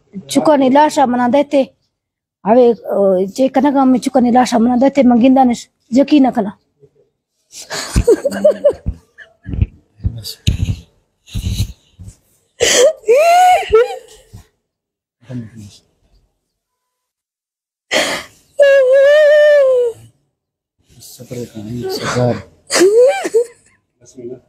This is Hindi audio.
चुकानी लाशा मना देते हवे जे कनक में चुकानी लाशा मना देते मंगिंदा ने यकीन कला सबर